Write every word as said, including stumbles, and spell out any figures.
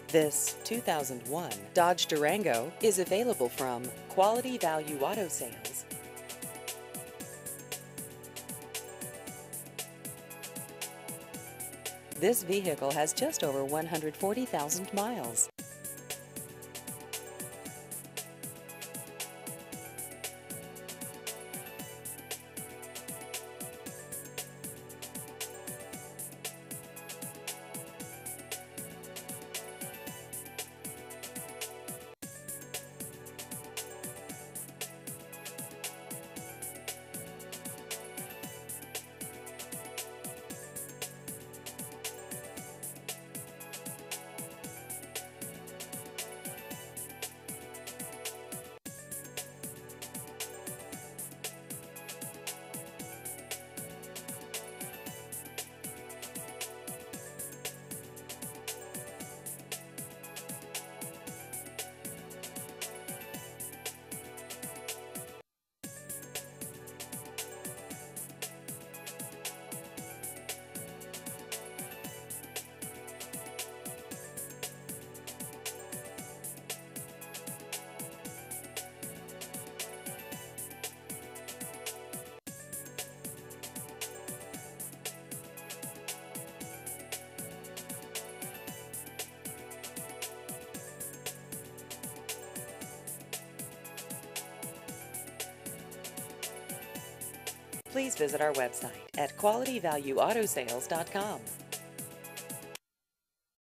This two thousand one Dodge Durango is available from Quality Value Auto Sales. This vehicle has just over one hundred forty thousand miles. Please visit our website at quality value auto sales dot com.